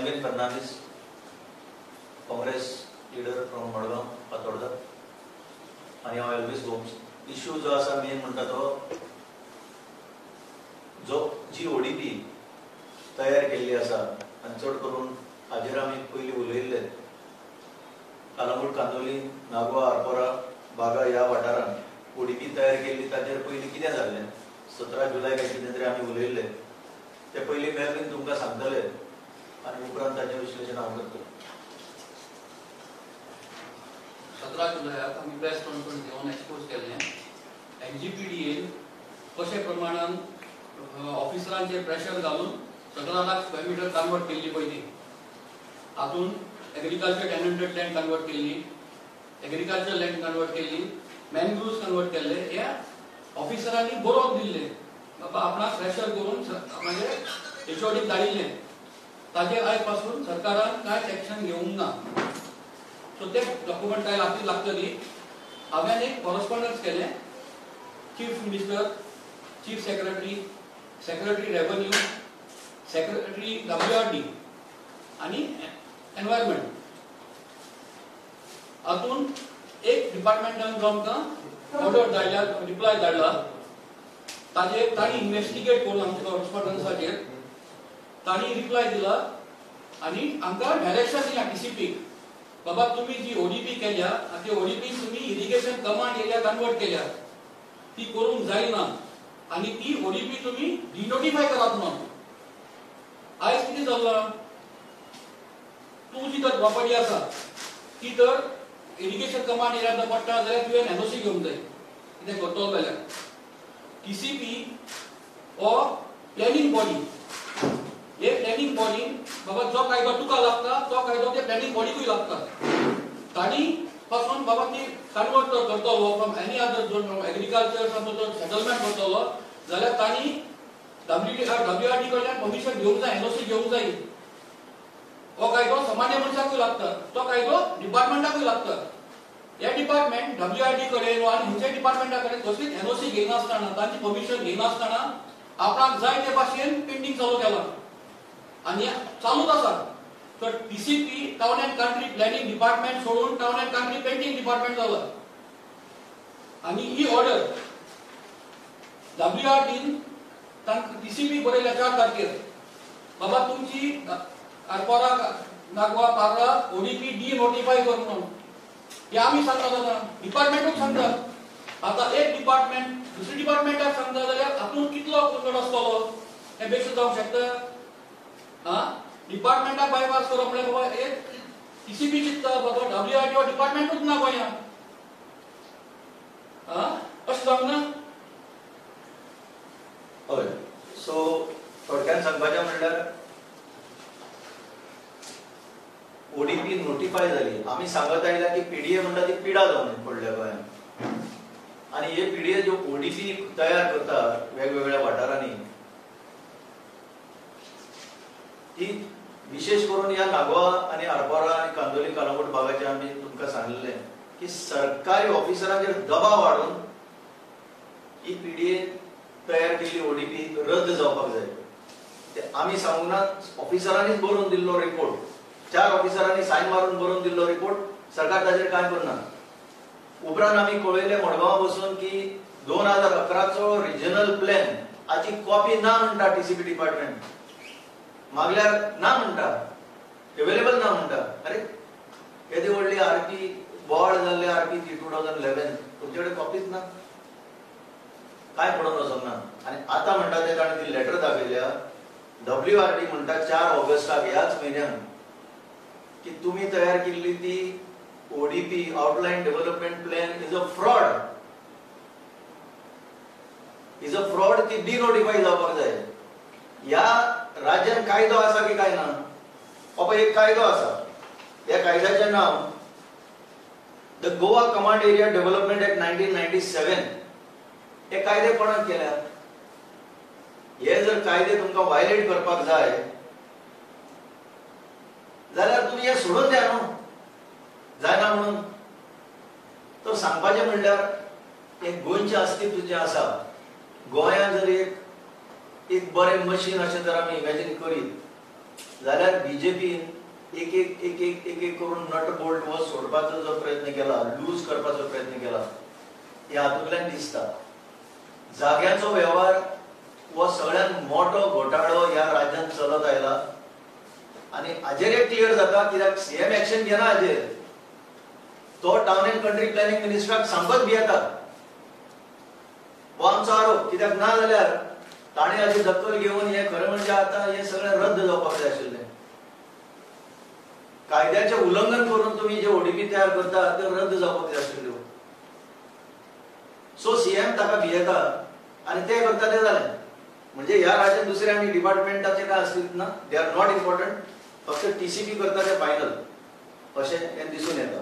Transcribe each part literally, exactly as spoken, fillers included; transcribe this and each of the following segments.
Sanvin Fernandez, Congress leader from Madgaon, Pattorda. आणि हांव Elvis Gomes. Issue जो आसा मेन म्हणटा तो जो जी ओडीपी तयार केल्ली आसा आनी चड करून हाजेर आमी पयलीं उलयल्ले कालांगूट कांदोली नागवा आरपोरा बागा ह्या वाठारांत ओडीपी तयार केल्ली ताजेर पयलीं कितें जाल्लें सतरा जुलय काय कितें तरी आमी उलयल्ले ते पयलीं मेळून तुमकां सांगतले आनी उपरांत ताचें विश्लेशण हांव करतलो. सतरा जुलयाक आमी प्रेस कॉन्फरन्स घेवन एक्सपोज केल्लें एनजीपीडीएन कशे प्रमाणान ऑफिसरांचेर प्रेशर घालून सतरा लाख स्क्वेअर मिटर कन्वर्ट केल्ली पयलीं हातूंत एग्रीकल्चर टेनंटेड लँड कन्वर्ट केल्ली एग्रीकल्चर लँड कन्वर्ट केल्ली मॅनग्रुव्स कन्वर्ट केल्ले हे ऑफिसरांनी बरोवन दिल्ले बाबा आपणाक प्रेशर करून म्हणजे एचओडीक धाडिल्लें ताजे आयज पासून सरकारान कांयच एक्शन घेवंक ना. सो ते डॉक्युमेंट काय लागतील लागतली हांवें एक कॉरस्पॉन्डन्स केलें chief minister chief secretary secretary revenue secretary W R D आनी एनवायरमेंट हातूंत एक डिपार्टमेंटान जो आमकां ऑर्डर धाडल्या रिप्लाय धाडला ताजेर तांणी इन्वेस्टिगेट करून आमच्या कॉरस्पॉन्डन्साचेर तांणी रिप्लाय दिला आनी आमकां डायरेक्शन दिल्या टीसीपीक बाबा तुम्ही जी ओडीपी केल्या ती ओडीपी तुम्ही इरिगेशन कमांड एरिया कन्वर्ट केल्या ती करूंक जायना आणि ती ओडीपी तुम्ही डिनोटिफाय करात म्हणून. आयज कितें जाल्ला तू जी तर प्रॉपर्टी आसा ती तर इरिगेशन कमांड एरिया पडटा जाल्यार तुवें एनओसी घेवंक जाय कितें करतलो जाल्यार टीसीपी हो प्लॅनिंग बॉडी हे प्लॅनिंग बॉडी बाबा जो कायदो तुका लागता तो कायदो ते प्लॅनिंग बॉडीकूय लागता ताणी पासून बाबा ती कन्वर्ट करतलो from any other zone agriculture settlement करतलो जाल्यार ताणी डब्ल्यू डब्ल्यू आर डी कडल्यान परमिशन घेवंक जाय एनओसी घेवंक जाय. हो कायदो सामान्य मनशाकूय लागता तो कायदो डिपार्टमेंटाकूय लागता. हे डिपार्टमेंट डब्ल्यू आर डी कडेन आनी खंयच्या डिपार्टमेंटा कडेन कसलीच एनओसी घेयनासतना तांची परमिशन घेयनासतना आपणाक जाय ते भाशेन पेंटिंग चालू केला आणि चालूच आसा. तर TCP town and country planning department सोडून town and country painting department जाला आणि ही ऑर्डर डब्ल्यू आर डीन टीसीपी बरयल्या चार तारखेर बाबा तुमची आरपोरा नागवा पार्ला ओडीपी डी नोटिफाय कर म्हणून हे आमी सांगता जाता डिपार्टमेंटूच सांगता. आता एक डिपार्टमेंट दुसरी डिपार्टमेंटाक सांगता जाल्यार हातूंत कितलो कोण आसतलो हे बेश्ट जावंक शकता. हा डिपार्टमेंटाक बायपास करप म्हळ्यार बाबा एक टीसीपी चित्ता बाबा डब्ल्यू आर डी ओ डिपार्टमेंटूच ना गोंयांत हा अशें जावंक ना. हय सो थोडक्यान सांगपाचें म्हणल्यार ओडीपी नोटिफाय जाली आमी सांगत आयल्या की पीडीए म्हणटा ती पिडा जावन पडल्या गोंयांत आनी हे पीडीए ज्यो ओडीपी तयार करता वेगवेगळ्या वाठारांनी ती विशेष करून या नागवा आणि आरपोरा आणि कांदोली कालांगूट भागाचे आमी तुमकां सांगलें की सरकारी ऑफिसरांचेर दबाव हाडून ही पीडीए तयार केल्ली ओडीपी रद्द जावपाक जाय. ते आमी सांगूंक ना ऑफिसरांनीच बरोवन दिल्लो रिपोर्ट चार ऑफिसरांनी सायन मारून बरोवन दिल्लो रिपोर्ट सरकार ताचेर कांय करना. उपरांत आमी कळयलें मडगांवां बसून की दोन हजार अकराचो रिजनल प्लॅन हाची कॉपी ना म्हणटा टीसीपी डिपार्टमेंट मागल्यार ना म्हणटा अवेलेबल ना म्हणटा. अरे येदी व्हडली आरपी बोवाळ जाल्ले आरपी ती टू थावजंड इलेवन तुमचे कडेन कॉपीच ना काय पडून वचोंक ना. आनी आतां म्हणटा ते ताणें ती लेटर दाखयल्या डब्ल्यू आर डी म्हणटा चार ऑगस्टाक ह्याच म्हयन्यान की तुमी तयार केल्ली ती ODP outline development plan is a fraud is a fraud ती डिनोटिफाय जावपाक जाय. ह्या राज्यान कायदो आसा की काय ना हो पळय एक कायदो आसा ह्या कायद्याचें नांव the Goa command area development act nineteen ninety seven. हे कायदे कोणाक केल्या हे जर कायदे तुमकां वायलेट करपाक जाय जाल्यार तुमी हे सोडून द्या न्हू जायना म्हणून. तो सांगपाचें म्हणल्यार एक गोंयचें अस्तित्व जें आसा गोंयांत जर एक एक बरें मशीन अशें जर आमी इमॅजिन करीत जाल्यार बीजेपीन एक एक एक एक एक एक करून नट बोल्ट हो सोडपाचो जो प्रयत्न केला, लूज करपाचो प्रयत्न केला, हे हातूंतल्यान दिसता. जाग्याचो व्यवहार हो सगळ्यात मोठो घोटाळो ह्या राज्यांत चलत आयला आणि हाजेर एक क्लियर जाता कित्याक सीएम एक्शन घेना हाजेर. तो टाउन एंड कंट्री प्लॅनिंग मिनिस्टराक सांगत भियेता. हो आमचो आरोप. कित्याक ना जाल्यार ताणें हाची दखल घेवन हे खरें म्हणजे आतां हे सगळें रद्द जावपाक जाय आशिल्लें. कायद्याचें उल्लंघन करून तुम्ही जे ओडीपी तयार करता ते रद्द जावपाक जाय आशिल्ल्यो. सो सीएम ताका भियेता आनी ते करता ते जालें. म्हणजे ह्या राज्यांत दुसरे आनी डिपार्टमेंटाचे काय आसलीत ना, दे आर नॉट इम्पॉर्टंट. फक्त टीसीपी करता ते फायनल अशें हें दिसून येता.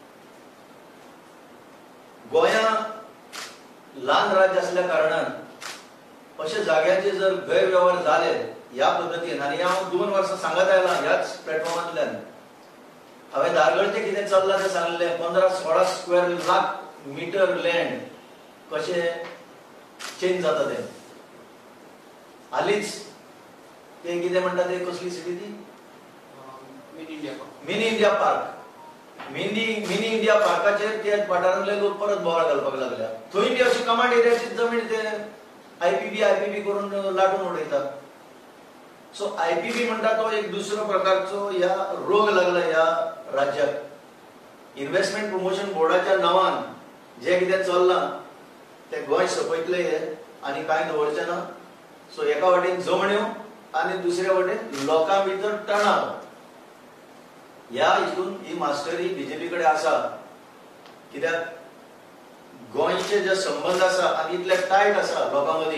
गोंया ल्हान राज्य असल्या कारणान अशा जाग्याचे जर गैरव्यवहार झाले ह्या पद्धतीन, आणि हांव दोन वर्सां सांगत आयला ह्याच प्लॅटफॉर्मांतल्यान, हांवें दारगळचे कितें चल्लां तें सांगलें. पंदरा सोळा स्क्वेअर लाख मिटर लँड कशें चेंज जाता तें. हालींच ते कितें म्हणटा ते कसली सिटी ती mini India mini India park. Mini mini India पार्काचेर ते वाठारांतले लोक परत बोवाळ घालपाक लागल्या. थंय बी अशी कमांड एरियाची जमीन ते आयपीबी आयपीबी करून लाटून उडयतात. सो आयपीबी म्हणटा तो एक दुसरो प्रकारचो ह्या रोग लागला ह्या राज्याक. इन्व्हेस्टमेंट प्रमोशन बोर्डाच्या नांवान जे कितें चल्लां ते गोंय सपयतले हे आनी कांय दवरचे ना. सो एका वाटेन जमण्यो आनी दुसऱ्या वाटेन लोकां भितर तणाव. ह्या हितून ही मास्टरी बीजेपी कडेन आसा. कित्याक गोंयचे जे संबंध आसा आनी इतले टायट आसा लोकां मदीं,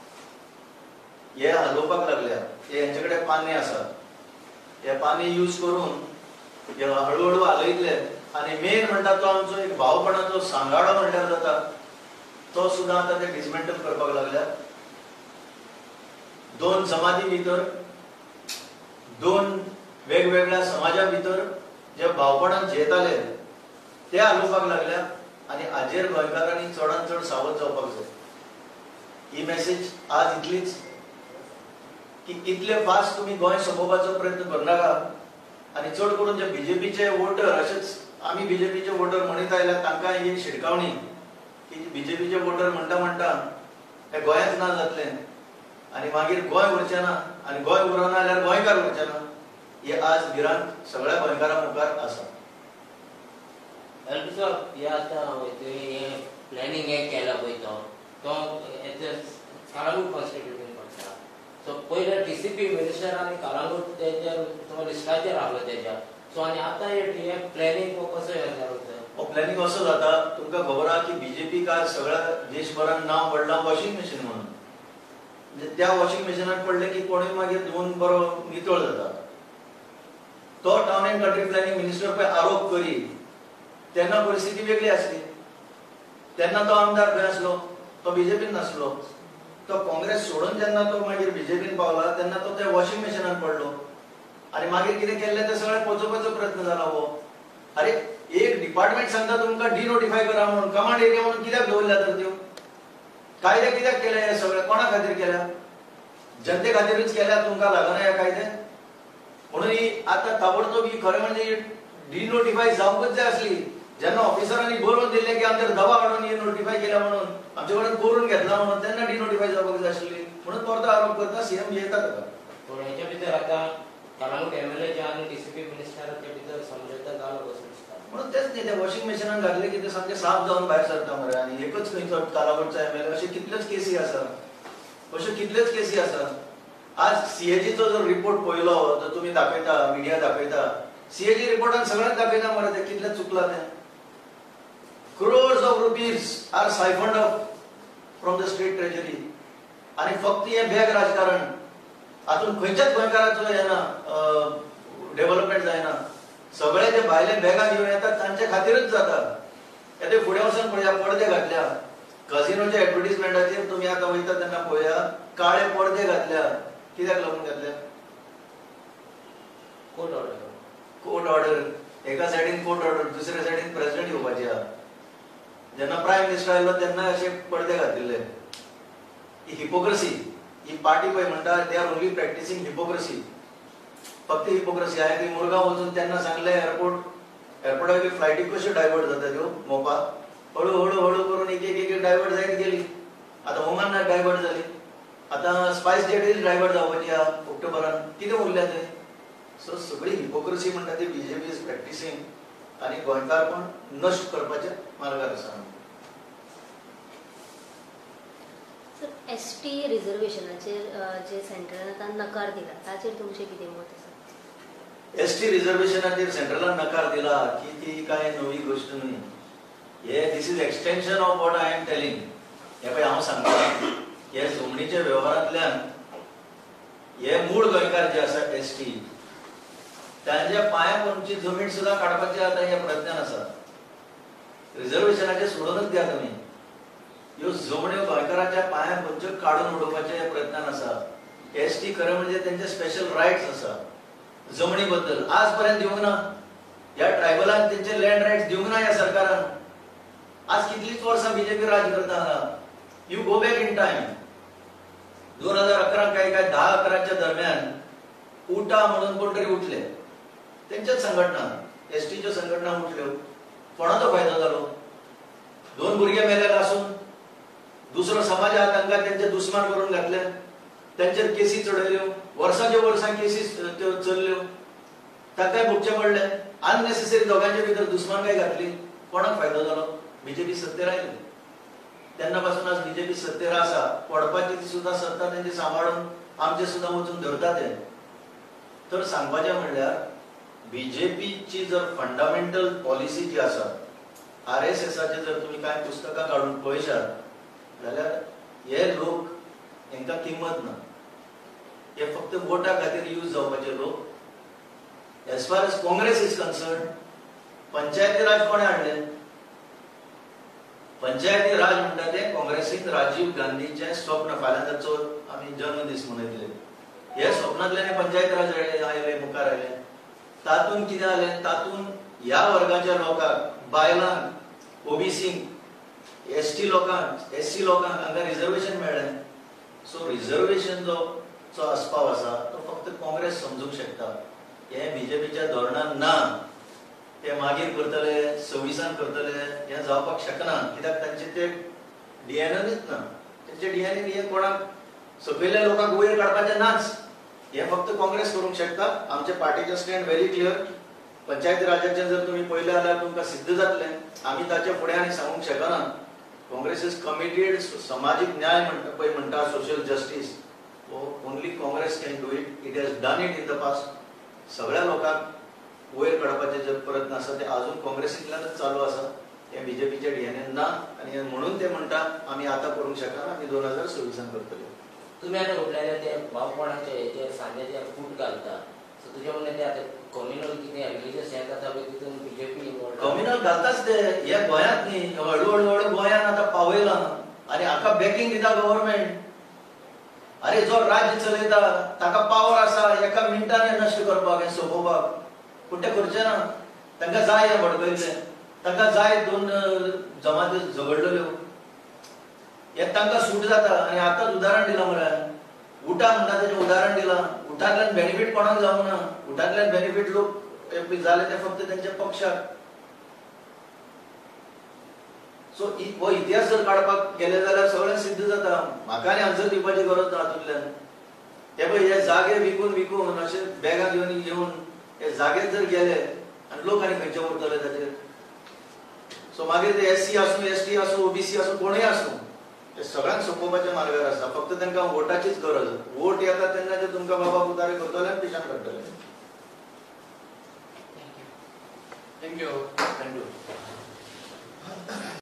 हे हलोवपाक लागल्या. हे हेंचे कडेन पाने आसा. हे पाने यूज करून हे हळूहळू हालयतले. आनी मेन म्हणटा तो आमचो एक भावपणाचो सांगाडो म्हणल्यार जाता तो सुद्दां आतां ते डिसमेंटल करपाक लागल्या. दोन जमाती भितर, दोन वेगवेगळ्या समाजा भितर जे भावपणान जेताले ते हालोवपाक लागल्या. आनी हाजेर गोंयकारांनी चडांत चड सावध जावपाक जाय. ही मेसेज आज इतलीच की कितले फास्ट तुम्ही गोंय सोंपोवपाचो प्रयत्न करनाका. आनी चड करून जे बीजेपीचे वोटर, अशेंच आमी बीजेपीचे वोटर म्हणीत आयल्या, तांकां ही शिडकावणी की बीजेपीचे वोटर म्हणटा म्हणटा हे गोंयांत ना जातलें आनी मागीर गोंय उरचें ना आनी गोंय उरना जाल्यार गोंयकार उरचें ना, हे आज भिरांत सगळ्या गोंयकारां मुखार आसा. एलपी साहेब, हे आतां हे प्लॅनिंग हे केला पळय तो तो हेचे काळागूट कॉन्स्टिट्युशन पडटा. सो पयले टीसीपी मिनिस्टर आनी काळागूट तेजेर तो लिस्टाचेर आहलो तेज्या. सो आनी आतां हे प्लॅनिंग हो कसो हे जाता? हो प्लॅनिंग असो जाता, तुमकां खबर आहा की बीजेपीक आज सगळ्या देशभरान नांव पडलां वॉशिंग मशीन म्हणून. म्हणजे त्या वॉशिंग मशिनाक पडले की कोणूय मागीर धुवन बरो नितळ जाता. तो town and country planning minister पळय आरोप करी तेन्ना परिस्थिती वेगळी आसली. तेन्ना तो आमदार खंय आसलो, तो बीजेपीन नासलो. तो काँग्रेस सोडून जेन्ना तो मागीर बीजेपीन पावला तेन्ना तो त्या वॉशिंग मशिनान पडलो. आनी मागीर कितें केल्लें तें सगळें पोचोवपाचो प्रयत्न जाला हो. अरे एक डिपार्टमेंट सांगता तुमकां डिनोटिफाय करा म्हणून, कमांड एरिया म्हणून कित्याक दवरल्या तर त्यो? कायदे कित्याक केले हे सगळे? कोणा खातीर केल्या? जनते खातीरच केल्या. तुमकां लागना हे कायदे? म्हणून ही आतां ताबडतोब ही खरें म्हणजे डिनोटिफाय जावंकच जाय आसली. जेन्ना ऑफिसरांनी बरोवन दिले की आमचेर दबाव हाडून ही नोटिफाय केल्या म्हणून, आमचे कडेन करून घेतला म्हणून, तेन्ना डिनोटिफाय जावपाक जाय आशिल्ली. म्हणून परतो आरोप करता सीएम भियेता ताका. पूण हेच्या भितर आतां काळागूट एमएलए आनी टीसीपी मिनिस्टराच्या भितर समझोता जालो कसो दिसता? म्हणून तेच न्ही, ते वॉशिंग मशिनान घातले की ते सामके साफ जावन भायर सरता मरे. आनी एकच खंयचो कालावडचा एमएलए, अशे कितलेच केसी आसा, अश्यो कितलेच केसी आसा. आज सीएजीचो जर रिपोर्ट पळयलो जर तुमी दाखयता, मिडिया दाखयता, सीएजी रिपोर्टान सगळ्यांक दाखयता मरे ते कितले चुकला तें. crores of rupees are siphoned off from the state treasury. आणि फक्त हे बॅग राजकारण हातून खंयच्याच गोंयकाराचो हे ना, डेव्हलपमेंट जायना. सगळे जे भायले बॅगा घेवन येतात तांचे खातीरच जाता. येते फुडें वचून पळया, पडदे घातल्या कझिनोच्या एडवर्टिजमेंटाचेर. तुमी आतां वयता तेन्ना पळया काळे पडदे घातल्या. कित्याक लागून घातल्या? Court order. Court order. एका सायडीन कोर्ट ऑर्डर, दुसऱ्या सायडीन प्रेसिडेंट येवपाचे आहा. जेन्ना प्रायम मिनिस्टर आयलो तेन्ना अशे पडदे घातिल्ले. ही हिपोक्रेसी. ही पार्टी पळय म्हणटा they are only practising hypocrisy. फक्त हिपोक्रेसी आहे की मुरगांव वचून त्यांना सांगले एअरपोर्ट एअरपोर्टावयली फ्लायटी कश्यो डायवर्ट जाता त्यो मोपा हळू हळू हळू करून एक एक एक डायवर्ट जायत गेली. आता ओमान डायवर्ट जाली, आता स्पायस जेट डायवर्ट जावपाची ऑक्टोबरान कितें उरल्या थंय. सो सगळी हिपोक्रेसी म्हणटा ती बीजेपी इज प्रॅक्टिसिंग आनी गोंयकार पण नश्ट करपाच्या मार्गार आसा. एस टी रिजर्वेशनाचेर जे सेंट्रलान आतां नकार दिला ताचेर तुमचें कितें मत आसा? एस टी रिजर्वेशनाचेर सेंट्रलान नकार दिला की ती काय नवी गोष्ट न्ही. हे this is extension of what I am telling. हे पळय हांव सांगता हे जमनीच्या व्यवहारांतल्यान हे मूळ गोंयकार जे आसा एस टी तांच्या पांया पोंदची जमीन सुद्दां काडपाचे आतां हे प्रयत्नान आसा. रिजर्वेशनाचे सोडूनच द्या तुमी, ह्यो जमण्यो गोंयकाराच्या पांया पोंदच्यो काडून उडोवपाचे हे प्रयत्नान आसा. एस टी खरें म्हणजे तेंचे स्पेशल रायट्स आसा जमनी बद्दल आज पर्यंत दिवंक ना. ह्या ट्रायबलांक तेंचे लँड रायट्स दिवंक ना ह्या सरकारान. आज कितलींच वर्सां बीजेपी राज करता हांगा. You go back in time दोन हजार अकरा काय काय दहा अकराच्या दरम्यान उटा म्हणून कोण तरी उठले, तेंच्याच संघटना एस टीच्यो संघटना उठल्यो. कोणाचो फायदो जालो? दोन भुरगे मेल्याक आसून दुसरो समाज आहा तांकां तेंचे दुस्मान करून घातले, तेंचेर केसी चडयल्यो, वर्सांच्या वर्सां केसी त्यो चल्ल्यो, ताकाय भोगचे पडले. अननेसेसरी दोगांच्या भितर दुस्मानकाय घातली. कोणाक फायदो जालो? बीजेपी सत्तेर आयली तेन्ना पासून आज बीजेपी सत्तेर आसा. पडपाची सुद्दां सत्ता तेंची सांबाळून आमचे सुद्दां वचून धरता ते. तर सांगपाचें म्हणल्यार बीजेपीची जर फंडामेंटल पॉलिसी जी आसा, आर एस एसाचे जर तुमी कांय पुस्तकां काडून पळयशात जाल्यार हे लोक हांकां किंमत ना. हे फक्त वोटा खातीर यूज जावपाचे लोक. As far as Congress is concern, panchayati raj कोणे हाडले? पंचायती राज म्हणटा ते काँग्रेसीन राजीव गांधीचे स्वप्न. फाल्यां ताचो आमी जन्मदीस मनयतले. हे स्वप्नांतल्यान पंचायती राज आयले मुखार आयले. तातूंत कितें जालें? तातूंत ह्या वर्गाच्या लोकांक, बायलांक, ओबीसींक, एस टी लोकांक, एस सी लोकांक हांकां रिजर्वेशन मेळ्ळें. सो रिजर्वेशन जो जो आस्पाव आसा तो फक्त काँग्रेस समजूंक शकता. हे बीजेपीच्या धोरणान ना. ते मागीर करतले, सव्वीसान करतले, हे जावपाक शकना. कित्याक तांचे ते डीएनएनूच ना. तेंचे डीएनए हे कोणाक सकयल्या लोकांक वयर काडपाचें नाच. हे फक्त काँग्रेस करूंक शकता. आमचे पार्टीचे स्टँड व्हेरी क्लियर. पंचायती राजाचें जर तुमी पळयलें जाल्यार तुमकां सिद्ध जातलें. आमी ताचे फुडें आनी सांगूंक शकना. Congress is committed. समाजीक न्याय म्हणटा पळय म्हणटा, social justice, only Congress can do it. It has done it in the past. सगळ्या लोकांक वयर काडपाचे जे प्रयत्न आसा ते आजून काँग्रेसींतल्यानच चालू आसा. हे बीजेपीचे डीएनए ना आनी म्हणून ते म्हणटा आमी आतां करूंक शकना, आमी दोन हजार सव्वीसान करतले. तुम्ही आता उठलेले ते भावपणाचे हेचे सांजेचे फूट घालता. सो तुझे म्हणणे ते आता कम्युनल कितें रिलीजियस हें जाता पळय तितून बीजेपी इन्वॉल्व. कम्युनल घालताच ते. हे गोंयांत न्ही, हळू हळू हळू गोंयान आतां पावयलां आनी हाका बॅकिंग दिता गव्हर्मेंट. अरे जो राज्य चलयता ताका पावर आसा एका मिनटान हें नश्ट करपाक, हें सोंपोवपाक. पूण ते करचे ना. तांकां जाय हें भडकयतलें. तांकां जाय दोन जमाती झगडलेल्यो. हे तांकां सूट जाता. आनी आतांच उदाहरण दिलां मरे, उठा म्हणटा तेजें उदाहरण दिलां. उठांतल्यान बेनिफीट कोणाक जावंक ना. उठांतल्यान बेनिफीट लोक जाले ते फक्त तेंच्या पक्षाक. सो हो इतिहास जर काडपाक गेले जाल्यार सगळें सिद्ध जाता. म्हाका आनी आन्सर दिवपाची गरज ना हातूंतल्यान. ते पळय हे जागे विकून विकून अशे बॅगां घेवन घेवन हे जागे जर गेले आनी लोक आनी खंयचे उरतले ताचेर. सो मागीर ते एस सी आसूं, एस टी आसूं, ओबीसी आसूं, कोणूय आसूं, ते सगळ्यांक सोंपोवपाच्या मार्गार आसा. फक्त तांकां वोटाचीच गरज. वोट येता तेन्ना ते तुमकां बाबा उतारे करतले आनी पिशान काडटले. थँक्यू. थँक्यू.